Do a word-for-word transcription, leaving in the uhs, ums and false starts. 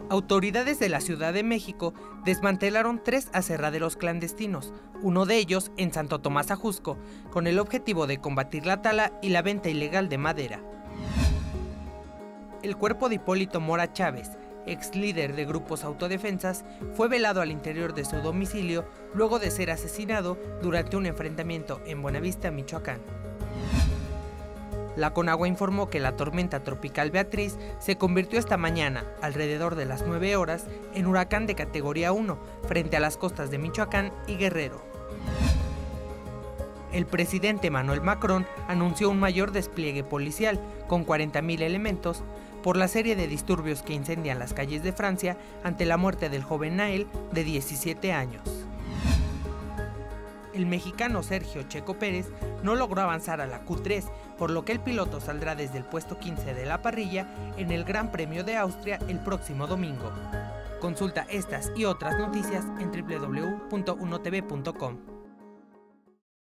Autoridades de la Ciudad de México desmantelaron tres aserraderos clandestinos, uno de ellos en Santo Tomás Ajusco, con el objetivo de combatir la tala y la venta ilegal de madera. El cuerpo de Hipólito Mora Chávez, ex líder de grupos autodefensas, fue velado al interior de su domicilio luego de ser asesinado durante un enfrentamiento en Buenavista, Michoacán. La Conagua informó que la tormenta tropical Beatriz se convirtió esta mañana, alrededor de las nueve horas, en huracán de categoría uno frente a las costas de Michoacán y Guerrero. El presidente Emmanuel Macron anunció un mayor despliegue policial, con cuarenta mil elementos, por la serie de disturbios que incendian las calles de Francia ante la muerte del joven Nael, de diecisiete años. El mexicano Sergio Checo Pérez no logró avanzar a la Q tres, por lo que el piloto saldrá desde el puesto quince de la parrilla en el Gran Premio de Austria el próximo domingo. Consulta estas y otras noticias en doble u doble u doble u punto uno t v punto com.